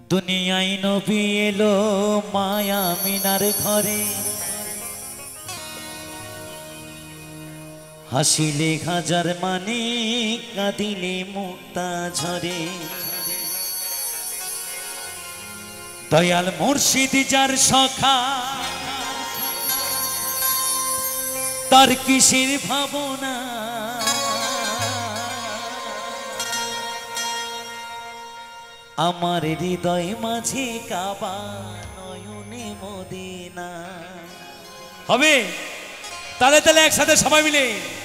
दुनियाय नबी yellow माया मिनार घरे हासिले हाजार माने कादिले मुक्ता झरे दयाल मुर्शिद जार सखा तार किसेर भावना आमार हृदय माझे काबा नयने मदिना हबे ताले ताले एकसाथे सबाई मिले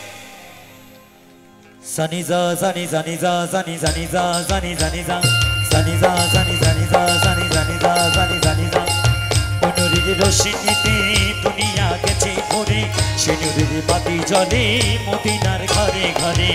सानी जा सानी सानी जा सानी सानी जा सानी सानी जा सानी जा सानी सानी जा सानी सानी जा सानी सानी जा नुरिर रोशनीते दुनिया गेছে ভরে সে নুরির বাতি জ্বলে মদিনার ঘরে ঘরে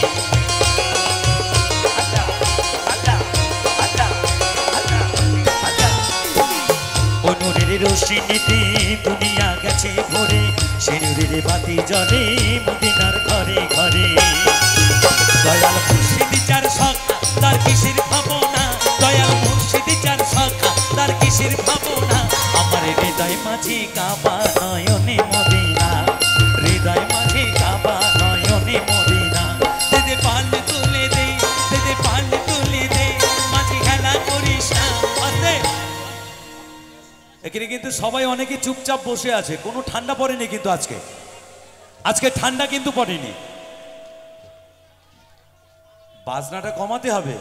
रोशनीते दुनिया गेছে ভরে সে নুরির বাতি জ্বলে মদিনার ঘরে ঘরে দয়াল মুর্শিদ যার সখা তার কিসের ভাবনা দয়াল মুর্শিদ যার সখা তার কিসের ভাবনা আমার হৃদয় মাঝে কাবা নয়নে মদিনা হৃদয় মাঝে কাবা নয়নে মদিনা দে পাল তুলে দে পাল তুলে দে মাঝে খেলা করিস না আস্তে এখানে কিন্তু সবাই অনেকে চুপচাপ বসে আছে কোনো ঠান্ডা পড়েনি কিন্তু আজকে ঠান্ডা কিন্তু পড়েনি বাজনাটা কমাতে হবে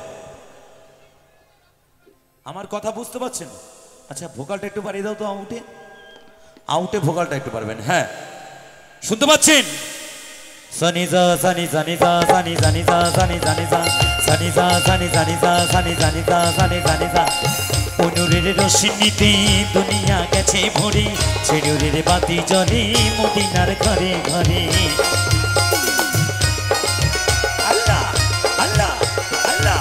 আমার কথা বুঝতে পারছেন আচ্ছা ভোকালটা একটু বাড়িয়ে দাও তো আউটে ভোকালটা একটু পারবেন হ্যাঁ শুনতে পাচ্ছেন সানি যা সানি সানি যা সানি সানি যা সানি সানি যা সানি যা সানি সানি যা সানি সানি যা সানি সানি যা নুরির রোশনীতে দুনিয়া গেছে ভরে সে নুরির বাতি জ্বলে মদিনার ঘরে ঘরে আল্লাহ আল্লাহ আল্লাহ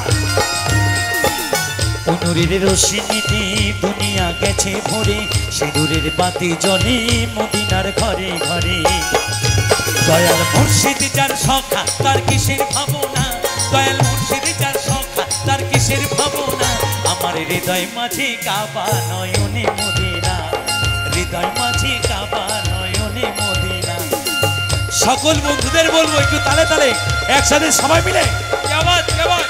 নুরির রোশনীতে দুনিয়া গেছে ভরে সে নুরির বাতি জ্বলে মদিনার ঘরে ঘরে দয়াল মুর্শিদ যার সখা তার কিসের ভাবনা দয়াল মুর্শিদ যার সখা তার কিসের ভাবনা আমার হৃদয় মাঝে কাবা নয়নে মদিনা হৃদয় মাঝে কাবা নয়নে মদিনা সকল বন্ধুদের বলবো একটু তালে তালে একসাথে সবাই মিলে কি আওয়াজ কি আওয়াজ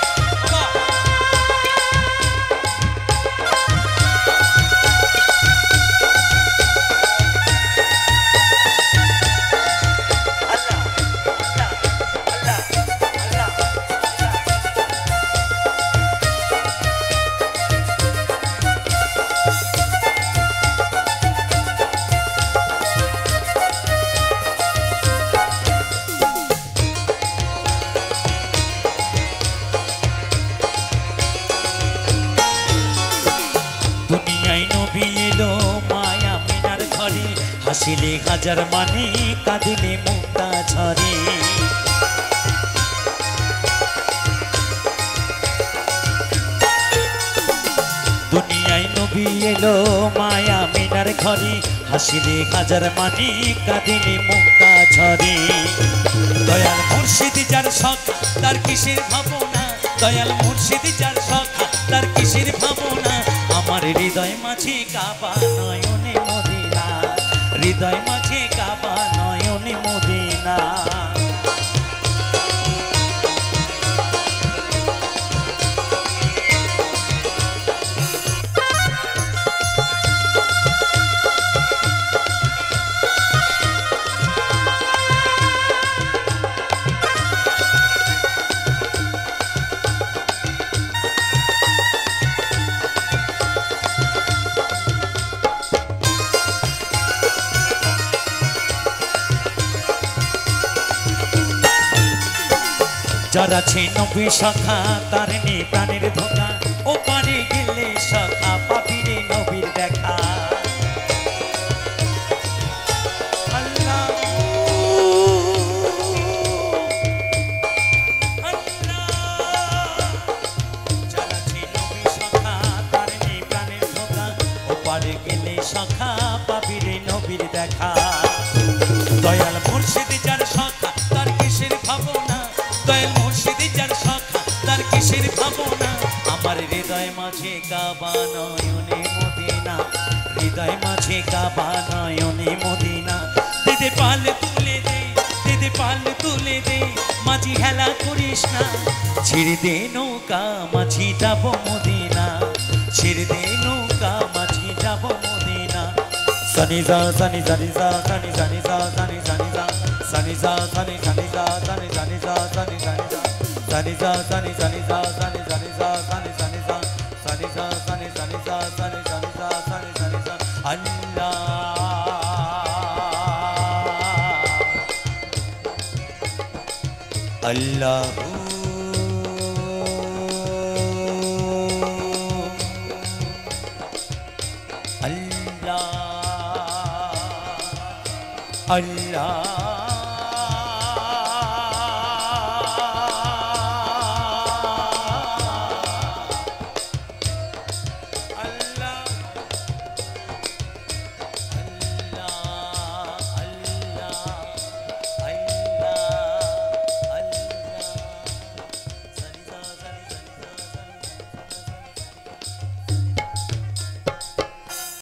হাসিলে হাজার মানে কাঁদিলে মুক্তা ঝরে দুনিয়ায় নবী এলো মায়া মিনার ঘরে হাসিলে হাজার মানে কাঁদিলে মুক্তা ঝরে দয়াল মুর্শিদ যার সখা তার কিসের ভাবনা দয়াল মুর্শিদ যার সখা তার কিসের ভাবনা আমার হৃদয় মাঝে কাবা নয়নে মদিনা হৃদয় মাঝে কাবা নয়নে মদিনা যারা ছে নবী সখা তার নে প্রাণের ধোকা ও পারে গেলে সখা পাপিরে নবীর দেখা আল্লাহ আল্লাহ যারা ছে নবী সখা তার নে প্রাণের ধোকা ও পারে গেলে সখা পাপিরে নবীর দেখা দয়াল মুর্শিদ যার সখা তার কিসের ভাবনা দয়াল মুর্শিদ যার সখা তার কিসের ভাবনা আমার হৃদয় মাঝে কাবা নয়নে মদিনা, হৃদয় মাঝে কাবা নয়নে মদিনা। দিদে পাল তুলে দে, দিদে পাল তুলে দে, মাঝি হেলা করিস না। ছেড়ে দে নৌকা মাঝি যাব মদিনা, ছেড়ে দে নৌকা মাঝি যাব মদিনা। সানি সা সানি সানি সা সানি সানি সা সানি সানি সা সানি সা সানি সানি সা সানি সানি সা সানি সানি সা সানি সা সানি সানি সা সানি সানি সা সানি সানি সা সানি সা সানি সানি সা সানি সানি সা সানি সানি সা। আল্লাহ আল্লাহ Allah